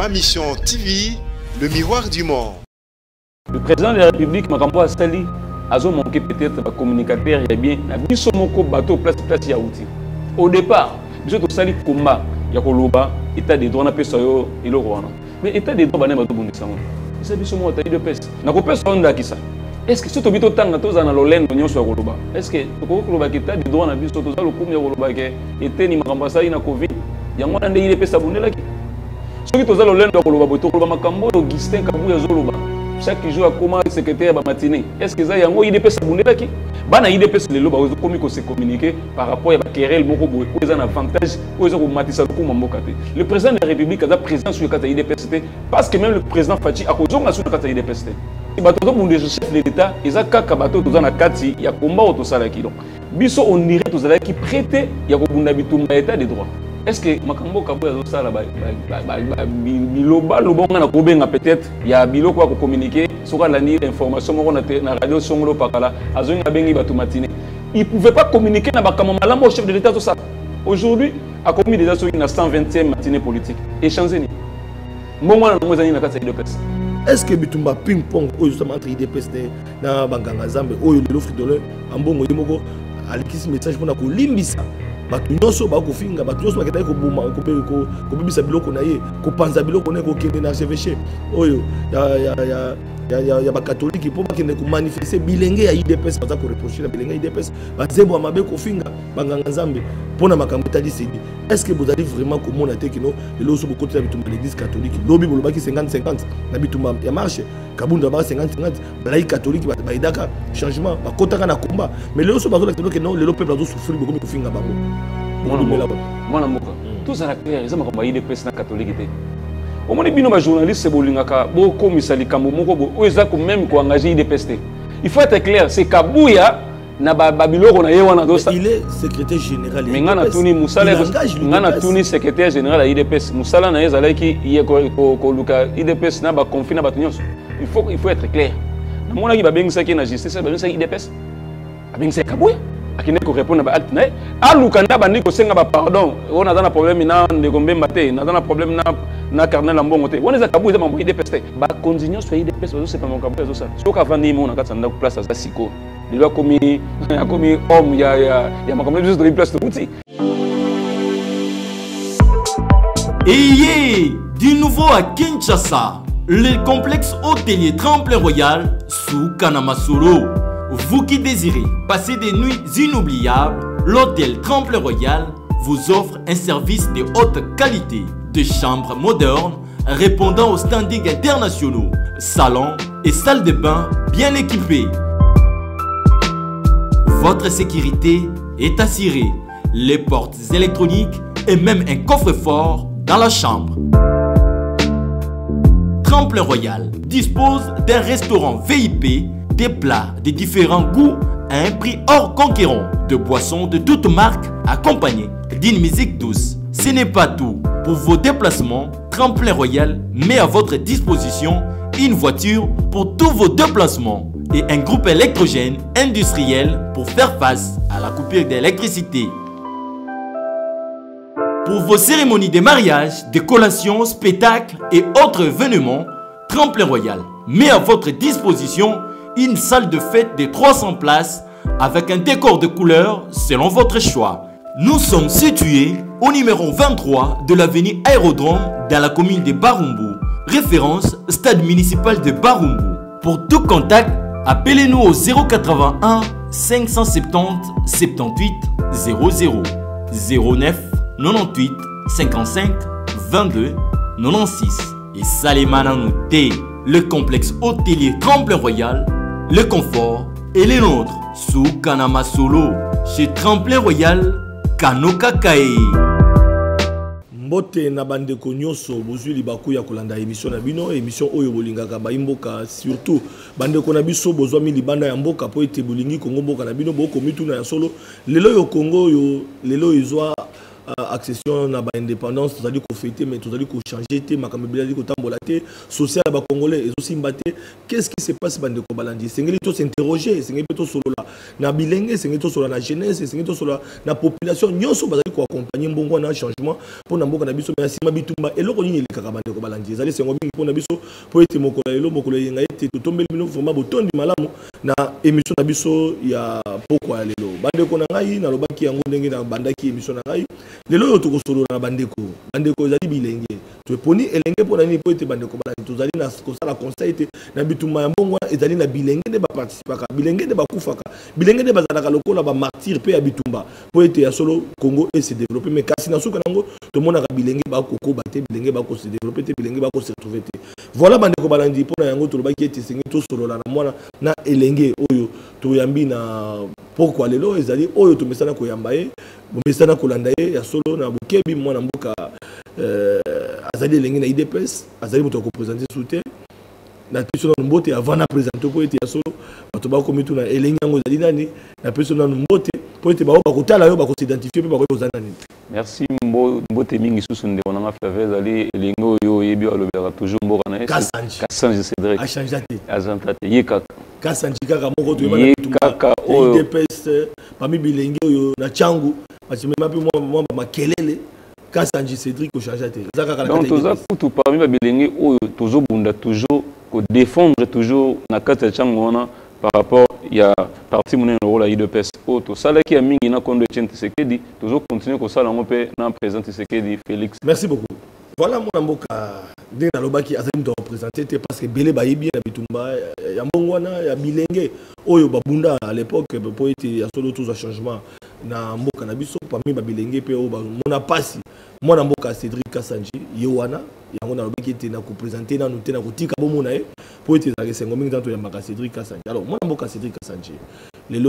Ma Mission TV, le miroir du monde. Le président de la République, Makambo Sali, a manqué peut-être un communicateur, il y a bien, il y a un bateau place Yaouti. Au départ, il y a un combat, il y a un état des droits, il y a mais l'état des droits, il y a un est-ce que si tu as dit que tu as l'olène de Nyonso Koloba, est-ce que tu as dit que tu as des droits à l'État, tu as été ni Makambasai na Covid, il y a un des pays sabonné là. Si tu as l'olène de Koloba, tu as Makambo, Augustin Kabouya Zoloba. Chaque jour, comment le secrétaire va matinée. Est-ce que ça y a un IDP sabonné là qui? Bana IDP les loba, comment se communiquer par rapport à la querelle, beaucoup de un avantage, ils ont matissé le président de la République a présent sur le cas de l'IDPST parce que même le président Fachi a causé sur le cas de l'IDPST. Et bateau pour les chefs de l'État, ils ont qu'à bateau dans la carte, il y a combat au Salaki. Donc, biso on irait tous à qui prêter, il y a un habitum état des droits. Est-ce que Makambo Kabouya ça là biloba lobonga na peut-être il y a bilo quoi communiquer sur la ligne d'information on a na radio songolo pakala azonga bengi batu matinée. Il pouvait pas communiquer na bakama malamo au chef de l'État tout ça. Aujourd'hui, a commis déjà sur une 120e matinée politique. Échanger ni. Moment na ngozani na kata IDPS. Est-ce que bitumba ping-pong justement entre IDPS na banganga zambe oyo de l'offre de l'heure ambongo yimoko alikisi message pour na ko limbisa batu nyonso ba ko finga batu nyonso ba keta ko buma ko bibisa biloko na ye ko panza biloko na ko kende na archevêché oyo ya ba catholique pour ba kende ko manifester bilenge ya IDPS ba ko reprocher na bilenge ya IDPS ba zembo mabe ko finga banganga zambe pona makambo tali sedi. Est-ce que vous allez vraiment comment na tekino le loso beaucoup de l'église catholique lobi boloba ki 50-50 na bitumba ya marche kabunda ba 50-50 balai catholique ba idaka changement ba kotaka na combat mais le loso ba que non le peuple doit souffrir beaucoup ko finga bango mwana moka tout ça la clair ils ont combattu des personnes catholiques au moins bino ba journaliste bolingaka bo komisali kambo moko bo oza ko même ko engager des pestes. Il faut être clair, c'est Kabouya na babiloko na yewana dosa. Il est secrétaire général. Mais ngana tuni musala ngana tuni secrétaire général à IDPS. Musala na yezala ki ko luka IDPS na ba confina ba tunyos. Il faut être clair. Na mona ki ba bengisa ki na justice ba bengisa IDPS. Abengisa Kabouya. Akine ko répondre ba acte na aluka na ba ndiko senga ba pardon. On a dans problème na ndeko mbemba te, na dans problème na carnet lambongo te. On est à Kabouya ba IDPS. Ba continuer sur IDPS ba c'est pas mon Kabouya ça. Soka vandi mo na katsa na place à siko. Il a commis homme, il y a ma juste de place de outil. Et du nouveau à Kinshasa, le complexe hôtelier Tremplin Royal sous Kanamasolo. Vous qui désirez passer des nuits inoubliables, l'hôtel Tremplin Royal vous offre un service de haute qualité, de chambres modernes répondant aux standings internationaux, salons et salles de bain bien équipées. Votre sécurité est assurée, les portes électroniques et même un coffre-fort dans la chambre. Tremplin Royal dispose d'un restaurant VIP, des plats de différents goûts à un prix hors conquérant, de boissons de toutes marques accompagnées d'une musique douce. Ce n'est pas tout. Pour vos déplacements, Tremplin Royal met à votre disposition une voiture pour tous vos déplacements et un groupe électrogène industriel pour faire face à la coupure d'électricité. Pour vos cérémonies de mariage, de collations, spectacles et autres événements, Tremplin Royal met à votre disposition une salle de fête de 300 places avec un décor de couleurs selon votre choix. Nous sommes situés au numéro 23 de l'avenue Aérodrome dans la commune de Barumbu. Référence stade municipal de Barumbu. Pour tout contact, appelez-nous au 081 570 78 00 09 98 55 22 96 et Salimana Nouté, le complexe hôtelier Tremplin Royal, le confort et les nôtres sous Kanamasolo chez Tremplin Royal Kanoka Kae. Mbote na bande konyoso bozuli baku ya kolanda émission na bino émission oyo bolingaka baimboka surtout bande ko na biso bozwa mi libanda ya mboka po ete bolingi Kongo mboka na bino boko mituna ya solo lelo yo Kongo yo lelo izwa accession na ba indépendance tozali ko fêter mais tozali ko changer te makambo bilali ko tambola te social ba congolais ezosi mbate qu'est-ce qui se passe bande ko balandi sengeli to s'interroger sengeli to solola na bilenge sengeli to solola na jeunesse sengeli to solola na population nyonso bazali ko accompagner mbongo na changement pour na mboka na biso mais asima bitumba eloko nini elekaka bande ko balandi ezali sengo mingi pour na biso po ete mokolo lelo mokolo yenga ete to tombeli bino vraiment botondi malamu na émission na biso ya pokwa ya lelo bande ko na ngai na lobaki yango ndenge na bandaki émission na ngai lelo yo tokosolo na bandeko ezali bilenge toponi elenge pona nini po ete bandeko balandi tozali na kosala conseil te na bitumba ya mbongo ezali na bilenge nde baparticipaka bilenge nde bakufaka bilenge nde bazalaka lokola bamartyr mpe ya bitumba po ete ya solo Congo se développer mais kasi na suka nango tomonaka bilenge bakokoba te bilenge bakose développer te bilenge bakose retrouver te voilà bandeko balandi pona yango tolobaki ete sengi tosolola na mwana na elenge oyo toyambi na pourquoi lelo ezali oyo tomesana koyamba ye bomesana kolanda ye ya solo na bokebi mwana mboka azali elenge na IDPS azali moto akopresente soutien na peso na mbote avant na présenter po ete ya solo bato bakomi tu na elenge yango ezali nani na peso na mbote po ete bao bakotala yo bakosidentifier mpe bakoki kozala nani. Merci mbote mingi susu ndeko nanga Flavie ezali elenge oyo oyebi alobelaka toujours mboka na ye Kassanji Cédric achange te azanta te ye kaka Kassanji kaka moko toyeba na kaka oyo IDPS parmi bilenge oyo na changu bachimema mpe mwa makelele Kassanji Cédric ochange te donc toza kutu parmi babilenge oyo tozobunda toujours kodéfendre toujours na kati ya changu wana par rapport ya parti monene rôle ya IDPS oyo tosalaki ya mingi na Kondo Etienne Tshisekedi tozokontinue kosala yango mpe na président Tshisekedi Félix. Merci beaucoup. Voilà mon amboka ndenge nalobaki azali moto areprésente te parce que bele bayebi na bitumba ya mbongo wana ya bilenge oyo babunda à l'époque po ete ya solo tozwa changement na mboka na biso parmi babilenge mpe oyo bamona pasi mwana mboka Cédric Kassanji ye wana yango nalobaki ete na koprésente nanu te na kotika bomona ye po ete ezalaka esengo mingi ntanto yambaka Cédric Kassanji. Alors mwana mboka Cédric Kassanji lelo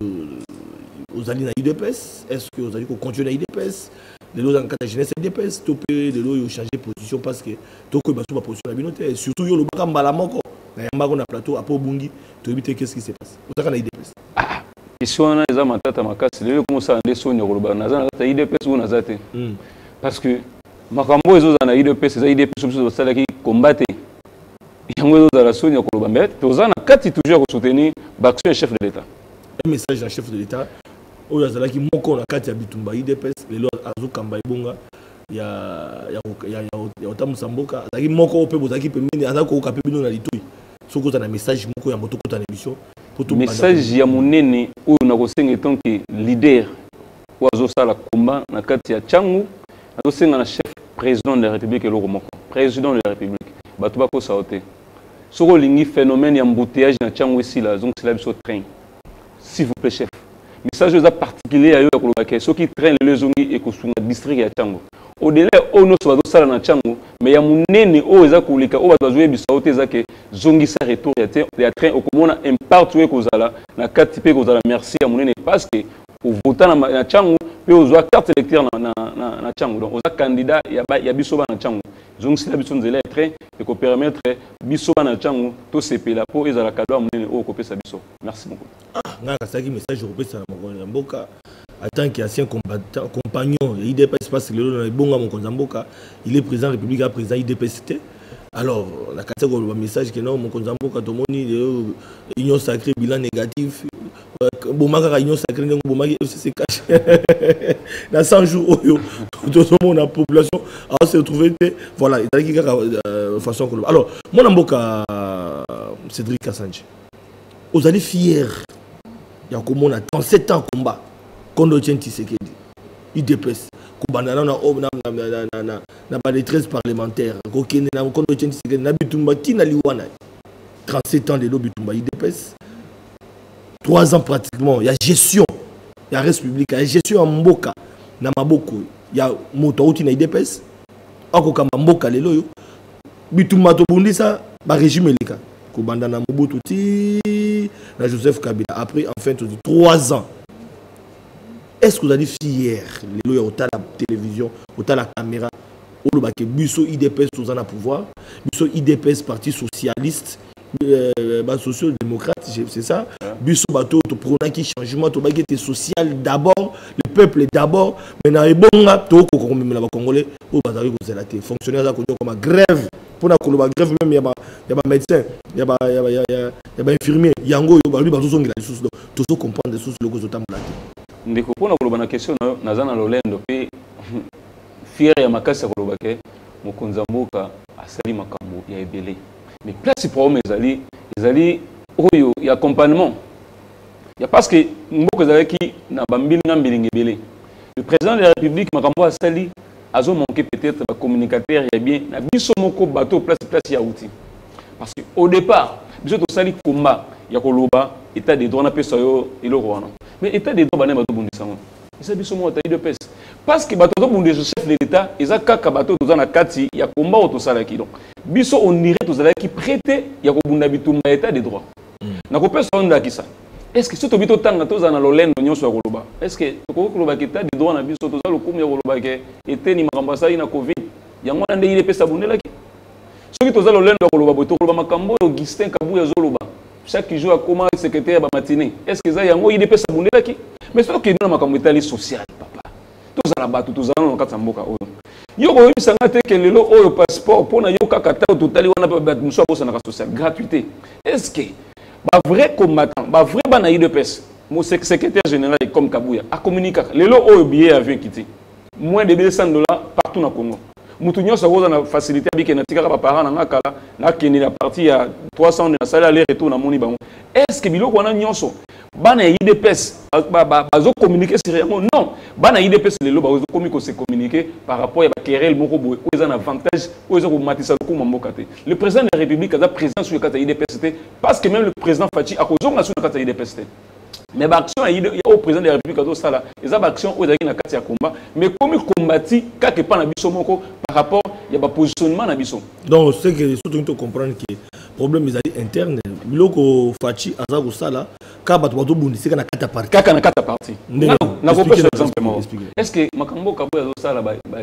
ozali na IDPS est-ce que ozali kocontinue na IDPS lelo ozali na kati ya jeunesse ya IDPS to mpe lelo oyo changer position parce que tokoyeba so baposition na bino te surtout yo olobaka mbala moko na yambako na plateau apo obungi toyebi te qu'est-ce qui se passe ozalaka na IDPS. question wana eza matata makasi lelo komosala nde soni ya koloba naza na kati ya IDPS oyo naza te parce que makambo ezozala na IDPS eza IDPS biso basalaki komba te yango ezozala soni ya koloba mais toza na kati toujours ya kosoutenir baaction ya chef de l'État. Un message à chef de l'État oyo azalaki moko na kati ya bitumba IDPS lelo azokamba ebonga ya otambusa mboka azalaki moko mpe bozalaki pembeni azalaki koyoka mpe bino na litoi soki oza na message moko ya moto kota na émission message ya monene oyo nakosenga etonke leader oyo azosala komba na kati ya changu azosenga na chef président de la République eloko moko président de la République bato bakosa te soki olingi phénomène ya embouteillage na changu esila azongisela biso train s'il vous plaît chef message oyo eza particulier ya yo ya kolobaka soki train lelo ezongi ekosunga district ya changu au-delà oyo nyonso bazosala na changu mais ya monene oyo eza koleka oyo bato bazoyebisa o te eza ke zongisa retour ya train okomona impact oyo ekozala na kati mpe ekozala merci ya monene parce que ovota na changu mpe ozwa carte électeur na changu donc oza candidat ya biso bana changu zongisila biso nzela ya train ekopermettre biso bana changu tosepela mpo ezala kado ya monene oyo okopesa biso merci beaucoup. Nga kasaki message okopesa na mokonzi ya mboka en tant qu'ancien compagnon de l'IDPS, parce que le bon mon mboka, il est président République, à président IDPS. Alors, la catégorie de message que non, mon mboka, tout le monde, union sacrée, bilan négatif, bomaka union sacrée, bomaka FCC cash. Dans 100 jours, tout le monde, la population, a se retrouvé, voilà, il y a de façon. Alors, mon mboka, Cédric Kassanji, vous allez fiers, il y a comme on a 37 ans combat. Kondo Etienne Tshisekedi, IDPS, Kubandana na pas de 13 parlementaires, Kokene na Kondo Etienne Tshisekedi, na Bitumba Tina Liwana, 37 ans de l'Obitumba IDPS, 3 ans pratiquement, il y a gestion, il y a République, il y a gestion en Mboka, na Maboko, il y a Moto Tina IDPS, Akokamba Mboka Lelo, Bitumba Tobundi ça, ba régime Leka, Kubandana Mobutu Ti, na Joseph Kabila, après enfin 3 ans. Est-ce que vous avez fier les lois au la télévision, au la caméra, au Busso IDPS sous un pouvoir, Busso IDPS parti socialiste, social-démocrate, c'est ça. Biso bato to prôner qui changement to bagete social d'abord, le peuple d'abord, mais na ebonga to ko même la congolais au bazari ko zelaté fonctionnaire za ko comme grève pour na ko grève même ya ba médecin, ya ba infirmier, yango yo ba lui bazo ngila lisusu to so comprendre lisusu loko zo tambola. Ndeko pona ko na question na za na lolendo pe fier ya makasi ko lobake mokonza mboka asali makambo ya ebele. Mais place problème ezali oyo ya accompagnement. Il y a parce que mboka ezali ki na bambili na mbilingi ebele. Le président de la République makambo asali azo manquer peut-être ba communicateur ya bien na biso moko bateau place ya outil. Parce que au départ, biso to sali combat ya koloba état des droits na pesa yo eloko wana. Mais état des droits bana bato bundisa ngo. Isa biso mo taille de pesa. Parce que bato to bundisa chef de l'état, eza kaka bato to na kati ya combat au to sala ki donc. Biso on irait to sala ki prêter ya ko bunda bitumba état des droits. Na ko pesa onda ki ça. Est-ce que ce que tu tanga toza na lolendo nyonso ya koloba? Est-ce que ko koloba ki état des droits na biso to sala kumu ya koloba ke été ni makambasa ina covid. Yango na ndé ile pesa bundela ki. Soki toza lolendo ya koloba boto koloba makambo Augustin Kabuya zoloba. Chaque jour à comment secrétaire ba matinée. Est-ce que ça yango il pesa bundela ki? Mais ce qui na makambo itali social papa. Toza la batu toza na kata mboka oyo. Yo ko yibisanga te ke lelo oyo passeport pona yo kaka ta totali wana ba muso bosa na social gratuité. Est-ce que ba vrai combattant, ba vrai bana IDPS, mon secrétaire général comme Kabuya a communiqué lelo oyo billet avion quitté. Moins de $200 partout na Congo. Mutu nyonso ko na facilité abike na tika ba parents na kala na keni la partie ya 300 na salaire aller retour na moni bango. Est-ce que biloko wana nyonso bana IDPS bazo communiquer sur rien? Non, bana IDPS lelo bazo communiquer par rapport à ba querelle moko boy ou un avantage ou zo ko matisa ko mamboka te. Le président de la République a président sur le kata IDPS parce que même le président Fachi a kozonga sur le kata IDPS. Mais l'action au président de la République a ça là, les actions au na kati ya combat, mais comme combattu quelque part na biso moko par rapport il y a pas positionnement na biso. Donc c'est que surtout tu comprendre que problème est interne, biloko Fachi azago ça là, ka bato bundisi na kata parti. Kaka na kata parti. Na ko pesa exemple. Est-ce que makambo Kabuya zo ça là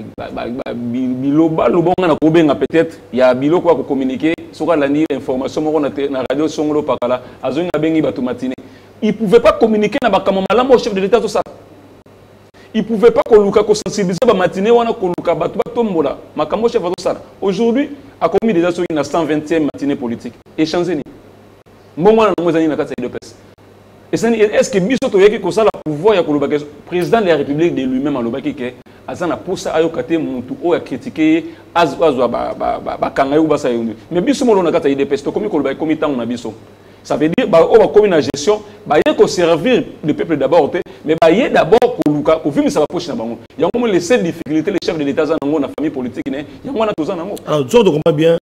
biloba lobonga na ko benga peut-être il y a biloko ko communiquer soka la ni information moko na radio songolo pakala azonga bengi bato matinée. Il ne pouvait pas communiquer na bakamama au chef de l'État tout ça. Il ne pouvait pas sensibiliser ba matinée wana koluka bato batombola makambo chef tout ça. Aujourd'hui a commis déjà sur une 120e matinée politique. Échanger ni. Mbongo na ngozani na kata IDPS. Est-ce que biso to yeki ko sala pouvoir ya koluba que président de la République de lui-même alobaki ke azana posa ayo kate muntu o ya critiquer azwa ba kanga yo basa yo. Mais biso mo na kata IDPS to komi koluba komi tango na biso. Ça veut dire on va comme une gestion, il faut servir le peuple d'abord, mais il y a d'abord pour vivre ça va poche na bango. Il y a comme les seules difficultés les chefs de l'État dans la famille politique il y a moi tout ça nango. Alors tu comprends bien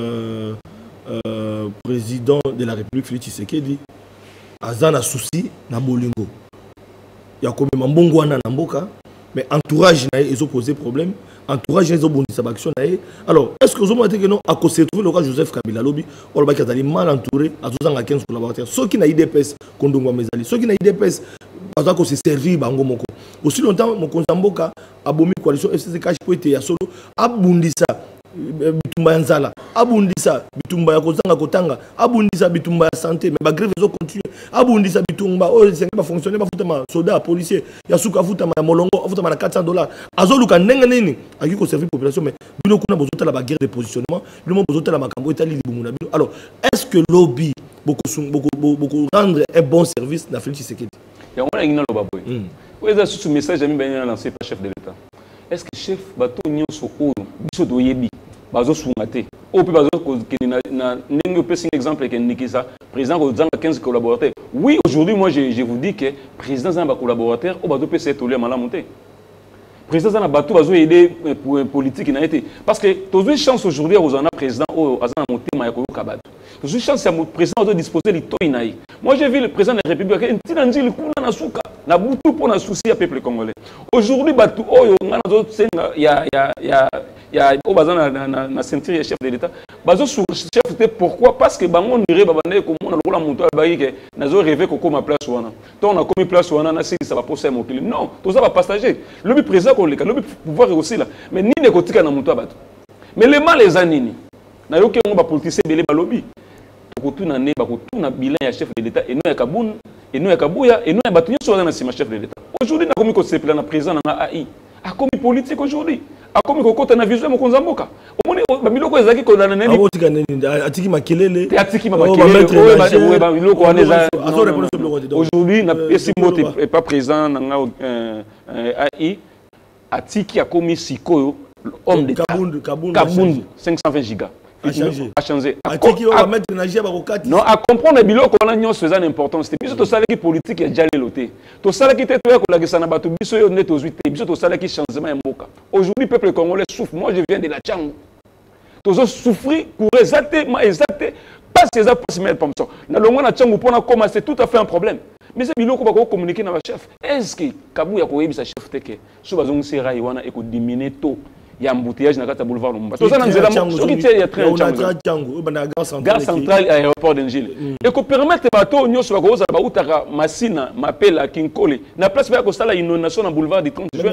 président de la République Félix Tshisekedi azana souci na bolingo. Il y a comme mbongo wana na mboka mais entourage na ils ont posé problème. Entourage les obondis sa action alors est-ce que vous avez que non à cause de le cas Joseph Kabila lobby on va dire mal entouré à 15 collaborateurs ceux qui n'a IDPS kondongwa mezali ceux qui n'a IDPS parce que c'est servi bango moko aussi longtemps mon konzamboka abomi coalition FCC cash poete ya solo abundisa bitumba ya nzala abundisa bitumba ya kozanga kotanga abundisa bitumba ya santé mais ba grève zo continuer abundisa bitumba o senga ba fonctionner ba futama soldat policier ya suka futama ya molongo futama na $400 azoluka ndenga nini akiko servir population mais bino kuna bozota la ba guerre de positionnement bino bozota la makambo etali libumuna bino alors est-ce que lobby beaucoup rendre un bon service na Félix Tshisekedi ya ngona ngina loba boy oui ça sous message ami ben lancé par chef de l'État. Est-ce que chef bateau nyonso oyo biso doyebi bazo sungate au pe bazo ko na ndenge pe un exemple que Nikisa président ko zanga 15 collaborateurs. Oui, aujourd'hui moi je vous dis que président zanga collaborateurs au bateau peut s'être tolé mala monter. Président zanga bateau bazo aider pour politique na été parce que tous chance aujourd'hui aux en président au azana monter ma ko kabatu. Tous chance à président de disposer les toinaï. Moi j'ai vu le président de la République un petit anjil kuna na suka na butu pour na souci à peuple congolais. Aujourd'hui bateau oyo ngana zo senga ya au bazana na ceinture chef de l'État bazo sous chef c'était pourquoi parce que bango ndire babane ko mona lokola muntu abayi ke nazo rêver ko koma place wana donc on a commis place wana na ça va poser mon client non tout ça va partager le président ko le pouvoir aussi là mais ni ne kotika na muntu abatu mais les mal les anini na yoke on ba politicien belé ba lobby bakotuna ne bakotuna bilan ya chef de l'état et nous ya Kabun et nous ya Kabuya et nous ya batunyo so na sima chef de l'état aujourd'hui na komi ko sepela na président na AI a komi politique aujourd'hui a komi ko kota na vision mo konzamboka omoni babiloko ezaki ko na nani atiki makelele atiki makelele ba biloko wana eza aujourd'hui na pesi mote pas présent na AI atiki a komi sikoyo homme de Kabund 520 gigas a changé. Non, à comprendre biloko on a nyonso eza important. C'était biso to sala ki politique ya jale loté. To sala ki te to ya ko la gesana bato biso yo net aux 8 biso to sala ki changement ya mboka. Aujourd'hui peuple congolais souffre. Moi je viens de la Tchango. Tozo souffrir pour exacter parce que ça passe mal comme ça. Na longo na Tchango pour na commencer tout à fait un problème. Mais c'est biloko ba ko communiquer na ba chef. Est-ce que Kabuya ko yebisa chef teke so bazongi sera yiwana e ko diminuer tôt. Il y a un embouteillage dans le boulevard Lumumba. Tout ça dans il y a très gare centrale aéroport d'Engile. Et qu'on permette bateau nous sur la bautara Massina, Mapela, Kinkole. Na place va costar la inondation dans boulevard du 30 juin.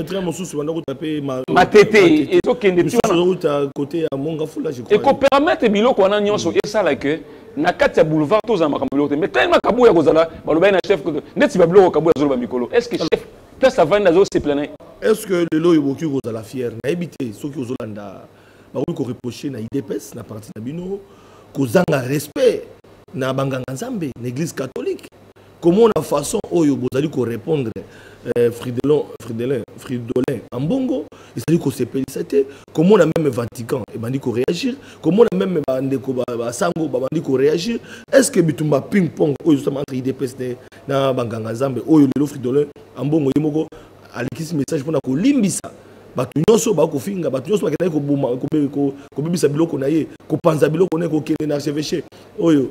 Matete et donc côté à Mongafula je crois. Et qu'on permette biloko on a nous sur ça là que na kati ya boulevard tous en makambo mais tellement Kabuya kozala baloba na chef net ba biloko Kabuya zolo ba mikolo. Est-ce que chef place avant dans ces planètes est-ce que le loyo boki ko la fière na habité ceux qui ozolanda ba ko reprocher na IDPS na parti na bino ko zanga respect na banganga nzambe l'église catholique comment la façon oyo bozali ko répondre Fridolin Ambongo il s'agit ko sepélicité comment on a même Vatican et bandi ko réagir comment on a même bandeko ba sango ba bandi ko réagir est-ce que bitumba ping pong oyo justement entre IDPS na banganga nzambe oyo le Fridolin Ambongo yemoko alikisi message pour na ko limbisa batu nyonso ba ko finga batu nyonso bakenda ko buma ko bibisa biloko na ye ko panza biloko na ko kende na archevêché oyo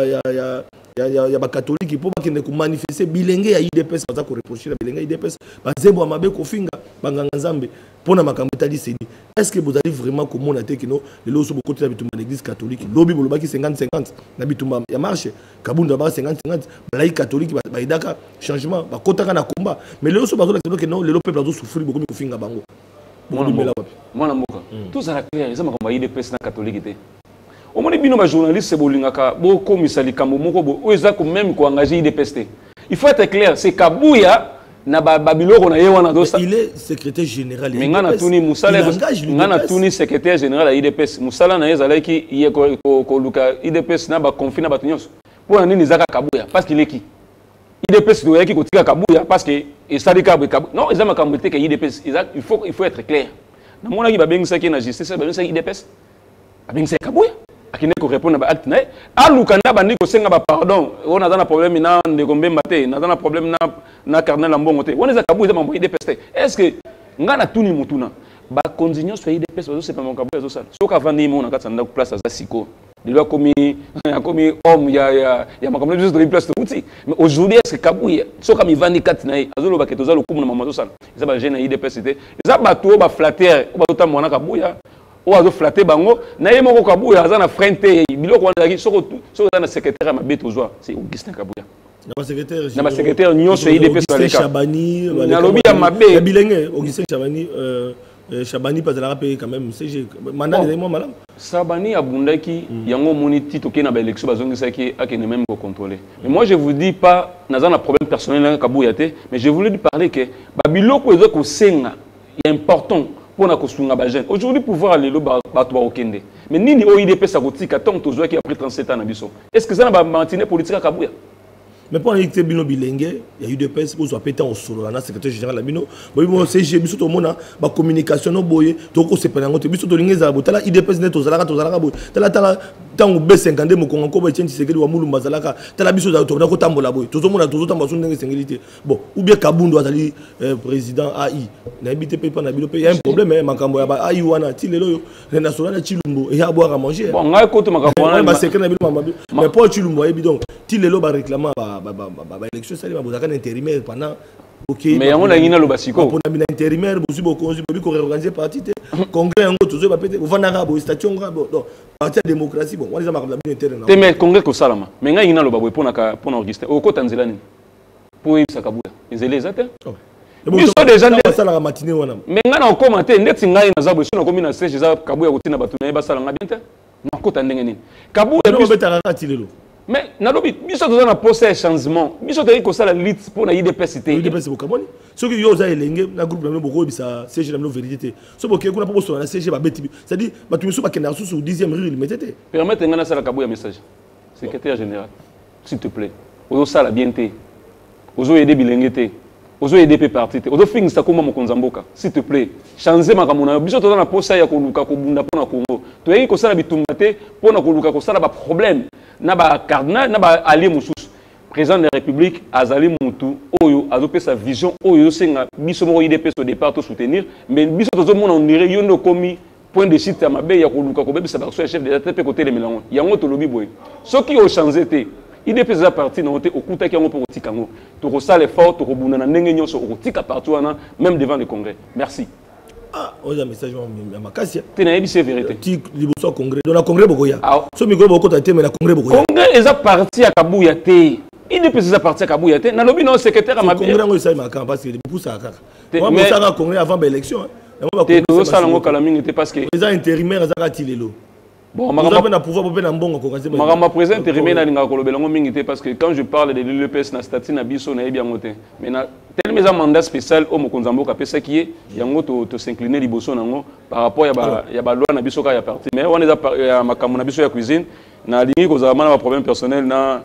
ya ba catholique pour bakende ko manifester bilenge ya IDPS baza ko reprocher bilenge ya IDPS bazembo mabe ko finga banganga nzambe pona makambo tali seni est-ce que vous allez vraiment komona te kino le loso bo côté na bitumba l'église catholique lobi bo lobaki 50-50 na bitumba ya marche Kabunda ba 50-50 balai catholique ba idaka changement ba kotaka na combat mais le loso bazo la que non le peuple bazo souffrir beaucoup ko finga bango mwana mboka tout ça la clair ça makambo IDPS na catholique te omoni bino ba journaliste bolingaka bo komisa likambo moko bo oza ko même ko engager IDPS te il faut être clair c'est Kabuya na babiloko na ye wana dosa il est secrétaire général mais ngana tuni musala ngana tuni secrétaire général à IDPS musala na ezalaki ye ko luka IDPS na ba confiner na batunyos pour nini zaka Kabuya parce qu'il est qui IDPS doit yaki ko tika Kabuya parce que et ça dit Kabuya non ezama kambote que IDPS il faut être clair na mona ki ba bengisa ki na justice ba bengisa IDPS ba bengisa Kabuya akine ko répondre ba acte na aluka na bandi ko senga ba pardon on a dans problème na ndegombe mbate na dans problème na Cardinal Ambongo te on est Kabuya mambo IDPS est-ce que ngana tuni mutuna ba continuer sur IDPS bazo c'est pas mon Kabuya zo sala soka vandi mo na katanda ku place za siko il a commis homme ya makambo juste de place de outil mais aujourd'hui est-ce que Kabuya soka mi vandi katina azolo ba ketoza lokumu na mamazo sala ça ba jeune IDPS te ça ba to ba flatter ba to mwana Kabuya o azo flatter bango na ye moko Kabuya aza na frente biloko wana ki soko na secrétaire ma beto zwa c'est Augustin Kabuya na ba secrétaire nyonso IDPS Augustin Chabani na lobby ya mabe ya bilenge Augustin Chabani Chabani pas la payer quand même CG mandat de moi madame Chabani abundaki yango moni tito ke na ba élection bazongisa ki akene même ko contrôler mais moi je vous dis pas naza na problème personnel na Kabuya te mais je voulais lui parler que ba biloko ezo ko senga est important pour na kosunga ba jeune aujourd'hui pouvoir aller lo ba to ba okende mais nini o IDPS sa kotika tant to zo ki après 37 ans na biso est-ce que ça na ba mantine politique Kabuya mais pour l'équipe bino bilenge il y a eu des personnes qui ont pété en solo la secrétaire général la bino bon CG biso to mona ba communication no boye to ko sepela ngote biso to lingeza botala IDPS net to zalaka boye tala tango B52 mo kongo ko ba tchenji sekeli wa mulumba zalaka tala biso za to ko tambola boye to mona to tamba sunenge sengilité bon ou bien Kabundu azali président AI na habité pe na bilo pe il y a un problème makambo ya ba AI wana ti lelo yo na solana Chilumbo et à boire à manger bon ngai ko to makambo wana ba secret na bilo mamabi mais pour Chilumbo et bidon ti lelo ba réclamant élection ça va vous avez intérimaire pendant OK mais on a ngina lo basiko pour na intérimaire bosi boko ko réorganiser parti congrès ngo tozo ba pété vana rabo station rabo donc parti démocratie bon on les a marqué la interne te mais congrès ko salama mais nga ngina lo ba pour na Augustin o ko tanzela ni pour sa Kabuya ezele zate biso déjà sala matinée wana mais nga na commenter ndeti ngai na zabo sino komi na siège za Kabuya kotina batu na ba sala nga bien te nakota ndenge nini Kabuya mais nalobi biso toza na poste changement biso toyi ko sala lit pour na IDPS té IDPS bokamoni soki yo za elenge na groupe na boko bisa CG na vérité so boké kuna poste na CG ba beti c'est-à-dire ba tumiso ba kenda sous 10e rue il mettait permettre ngana sala Kabuya message secrétaire général s'il te plaît ozo sala bien té ozo aider bilenge té ozo aider pe parti té ozo finisa koma mokonza mboka s'il te plaît changer makambo na biso toza na poste ya ko luka ko bunda pona Congo toyi ko sala bitumba té pona ko luka ko sala ba problème na ba cardinal na ba allié mususu président de la République azali mutu oyo azopé sa vision oyo senga biso mo IDPS au départ to soutenir mais biso tozo mona on dirait yondo komi point de chute ya mabe ya ko luka ko bebisa ba chef de l'État pe côté les mélanges yango to lobi boy soki o changer té IDPS za parti na oté okuta ki yango pour tikango to ko sala effort to ko buna na ndenge nyoso o tika partout wana même devant le Congrès merci. Ah, on a un message à ma casse. Tu n'as pas vérité. Tu as congrès. Dans le congrès, Bogoya. Ce micro, beaucoup de mais le congrès, Bogoya. Congrès, ils ont parti à Kabuya. Il est parti à Kabuya. Dans le non secrétaire à ma congrès, on sait ma campagne parce que beaucoup ça. Moi, je suis à congrès avant l'élection. Tu es ça, lango kalaming était parce que. Les intérimaires, ils ont tiré bon, ma président intérimaire na linga kolobelongo mingi était parce que quand je parle de l'UPS na statut na biso na bien ngote. Mais na tel mandat spécial au mokonza mboka pesa qui est yango to s'incliner liboso nango par rapport ya ba loi na biso ka ya parti. Mais on est ya makambo na biso ya cuisine na lingi ko za mana problème personnel na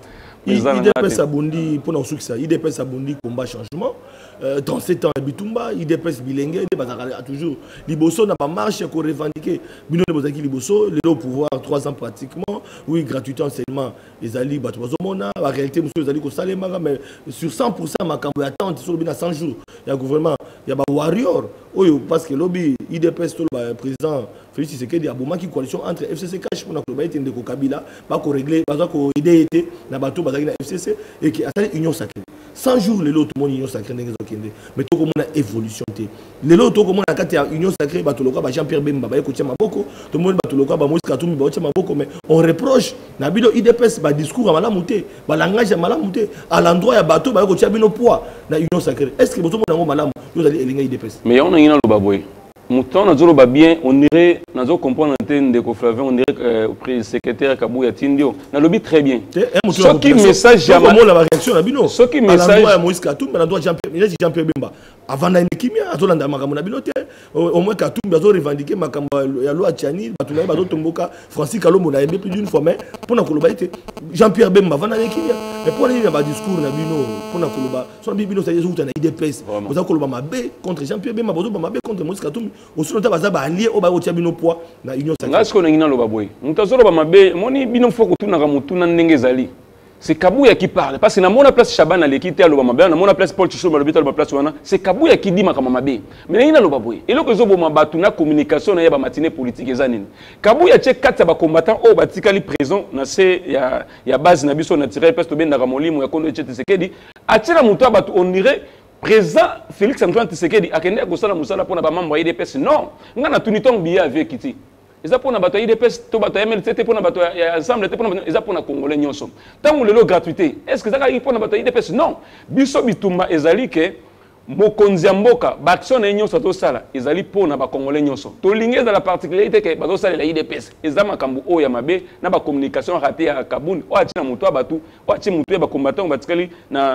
IDPS Abundi pour nous succès. IDPS Abundi combat changement. Dans ces temps, Bitumba, IDPS Bilingue, toujours. Liboso n'a pas marché pour revendiquer. Bino de Bozaki Liboso, les au pouvoir 3 ans pratiquement. Oui, gratuité enseignement. Les alliés, Batouazomona. En réalité, monsieur, les alliés, Kosalemaga, mais sur 100%, ma campagne attente, sur le 100 jours. Il y a gouvernement, il y a des warriors. Oui, parce que lobby, IDPS, le président Félix Tshisekedi, il y a une coalition entre FCC Cash pour la Kabila, pour régler, pour aider la bateau, pour FCC, et qui a l'union sacrée. 100 jours, les lots, tout le monde union sacrée, mais tout le monde a évolution. Les lots, tout le monde a union sacrée, Jean-Pierre Bemba, tout le monde a Moïse Katoumi, mais on reproche, IDPS, le discours à Malamouté, le langage à Malamouté, à l'endroit, il y a bateau, il y a un poids, la union sacrée. Est-ce que tout le monde a Malam, vous allez éliminer IDPS? Mais on a une lobaboué. Mouton na bien, on dirait, nazo comprendre de Flavien, on dirait secrétaire Kabuya Tindio. Na lobby très bien. Ce qui message jamais. La réaction na bino. Ce qui message. Moïse Katumbi, na droit Jean-Pierre Bemba. Avant na kimia, azolanda makambo na binote. Au moins Katumbi azo revendiquer makambo ya loi Tchani, batuna bazo tomboka Francis Kalombo na aimé plus d'une fois mais pour na koloba été Jean-Pierre Bemba avant na kimia. Mais pour aller na discours na bino, pour na koloba, son bino ça yezo na IDPS. Vous a koloba mabe contre Jean-Pierre Bemba, bozo mabe contre Moïse Katumbi. Aussi longtemps baza ba allié au ba otia bino poids na union sacrée. Ngasiko na ngina loba boy. Mutazolo ba mabe, moni bino foko tuna ka mutuna ndenge zali. C'est Kabuya qui parle parce que na mona place Chaban ale kité loba mabe, na mona place Paul Chicho malobita loba place wana, c'est Kabuya qui dit makama mabe. Mais ngina loba boy. Et loko zobo mabatu na communication na ya ba matinée politique ezanini. Kabuya tche kata ba combattant o batikali présent na se ya base na biso na tirer peste ben na ramolimo ya kondo etche sekedi. Atira mutu abatu on dirait président Félix Antoine Tshisekedi a kende kosala musala pona ba membre ya IDPS non ngana tuniton biya avec kiti eza pona bato ya IDPS to bato ya MLCT pona bato ya ensemble te pona eza pona congolais nyonso tango lelo gratuité est-ce que zaka pona bato ya IDPS non biso bitumba ezali ke mokonzi ya mboka baction na nyonso tosala ezali pona ba congolais nyonso to lingeza la particularité ke bato sala la IDPS eza makambu o ya mabe na ba communication raté ya Kabuni o atina mutu abatu o atina mutu ba combattant batikali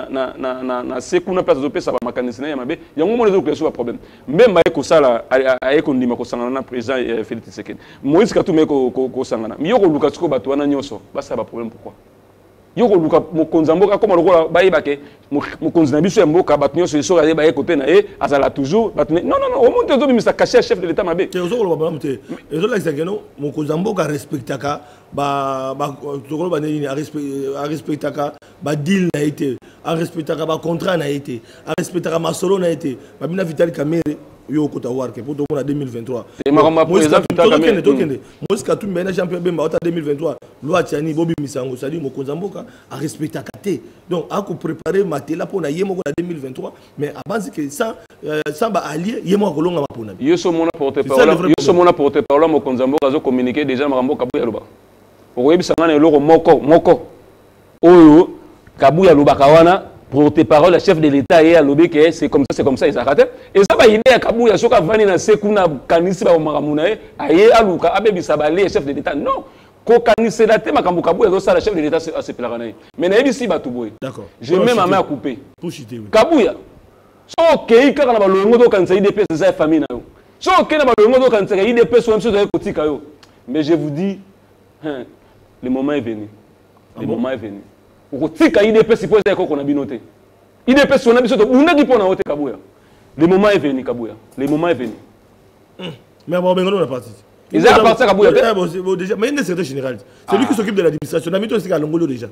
na sekuna place zo pesa ba makanisi na ya mabe yango mo lezo kreso ba problème mbemba eko sala eko ndima ko sangana na président Félix Tshisekedi Moïse Katumbi ko sangana miyoko luka siko bato wana nyonso basa ba problème pourquoi yoko luka mokonza mboka comme lokola bayeba ke mokonzi na biso ya mboka bato nyonso so ya baye côté na azala toujours bato non au monde to bimisa cacher chef de l'état mabe te ozolo ba mte ezola exageno mokonza mboka respectaka ba tokolo ba nini a respectaka ba deal na été a respectaka ba contrat na été a respectaka masolo na été ba bina Vital Kamerhe yo kota warke pour en 2023 et ma président Vital Kamerhe Moïse Katumbi na Jean-Pierre Bemba en 2023 loi Tchani Bobi Misango ça dit mokonza mboka a respectaka te donc a ko préparer matela pour na yemo en 2023 mais avant que ça ba allié yemo ko longa mapona yo so mona porte parole mokonza mboka zo communiquer déjà makambo Kabuya loba oyebisa ngana eloko moko oyo Kabuya lobaka wana porte-parole à chef de l'État et à l'obé que c'est comme ça ils arrêtent et ça va idée à Kabuya soka vani na sekuna kanisi ba maramunae aye aluka abebisa balé chef de l'État non kokanisela te makambo Kabouya zo sala chef de l'état a se pelakana. Mais na yebisi batu boy. D'accord. J'ai même ma main à couper. Pour chiter. Kabouya. So kei kaka na balongo do kanisa IDPS za famille na yo. So kei na balongo do kanisa IDPS so mso zo kotika yo. Mais je vous dis le moment est venu. Le moment est venu. Kotika IDPS ipo za ko na binote. IDPS on a biso to unaki pona wote Kabouya. Le moment est venu Kabouya. Le moment est venu. Mais bon, on a parti. Ils ont parti à Kabouya. Déjà, mais il y a un secrétaire général. C'est lui qui s'occupe de l'administration. On a mis tout ce qu'il y a Longolo déjà.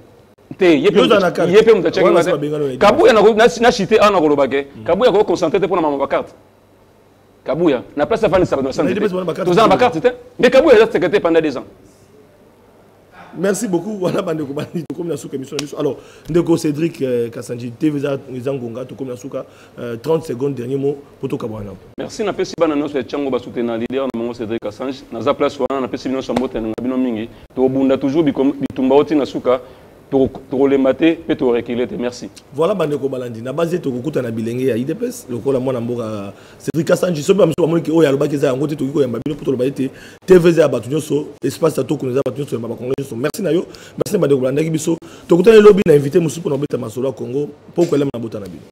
Kabouya na chité en Agolobake. Kabouya ko concentré pour na ma carte. Kabouya na place à faire ça dans santé. Tous ans ma carte c'était. Mais Kabouya est secrétaire pendant 2 ans. Merci beaucoup. Voilà bande ko bandi to comme na souka émission. Alors, ndeko Cédric Kassanji TV za Ngonga to comme na souka 30 secondes dernier mot pour to Kabouya. Merci na pesi bana no Tchango ba soutenir leader na Cédric Kassanji. Na za place wana na pesi bino sambote na bino mingi. To bunda toujours bitumba oti na souka. Pour les mater, peut reculer. Merci. Voilà, Bandeko Balandi. Na base to kukuta na bilenge ya IDPS. Le kola mwana mboka Cédric Kassanji. Sobe amso bamoni ki oya lobaki za ngote to ko yamba bino pour lobayete. TVZ abatu so espace to ko nous abatu so maba congolais so. Merci na yo. Merci Bandeko Balandi biso. To kuta lobby na invité musu pour nobeta masolo Congo pour ko lema na bota na bino.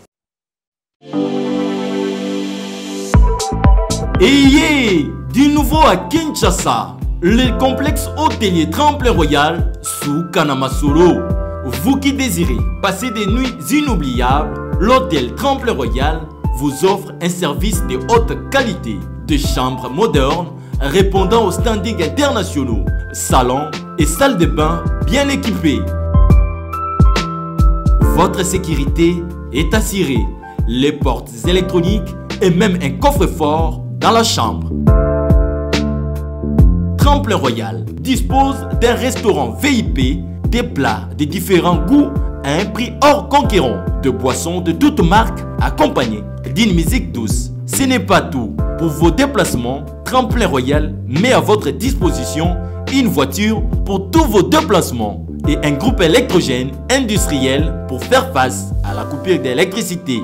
Ayez du nouveau à Kinshasa. Le complexe hôtelier Tremplin Royal sous Kanamasolo. Vous qui désirez passer des nuits inoubliables, l'hôtel Tremplin Royal vous offre un service de haute qualité, de chambres modernes répondant aux standards internationaux, salons et salles de bain bien équipées. Votre sécurité est assurée, les portes électroniques et même un coffre-fort dans la chambre. Tremplin Royal dispose d'un restaurant VIP, des plats de différents goûts à un prix hors conquérant, de boissons de toutes marques accompagnées d'une musique douce. Ce n'est pas tout. Pour vos déplacements, Tremplin Royal met à votre disposition une voiture pour tous vos déplacements et un groupe électrogène industriel pour faire face à la coupure d'électricité.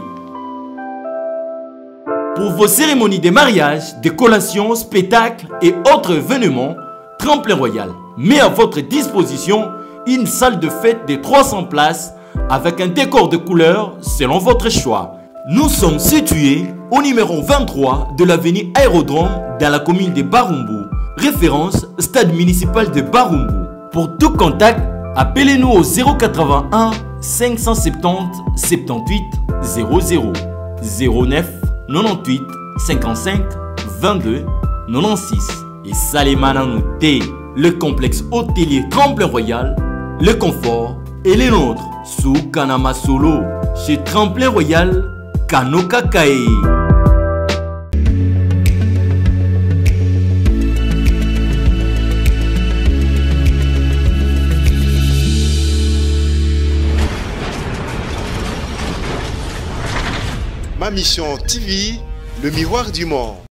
Pour vos cérémonies de mariage, de collations, spectacles et autres événements, Tremplin Royal met à votre disposition une salle de fête de 300 places avec un décor de couleurs selon votre choix. Nous sommes situés au numéro 23 de l'avenue Aérodrome dans la commune de Barumbu, référence stade municipal de Barumbu. Pour tout contact, appelez-nous au 081 570 78 00 09 98 55 22 96 et Salimana Nouté, le complexe hôtelier Tremplin Royal, le confort et les nôtres sous Kanama Solo chez Tremplin Royal Kanokakae. Ma mission TV, le miroir du monde.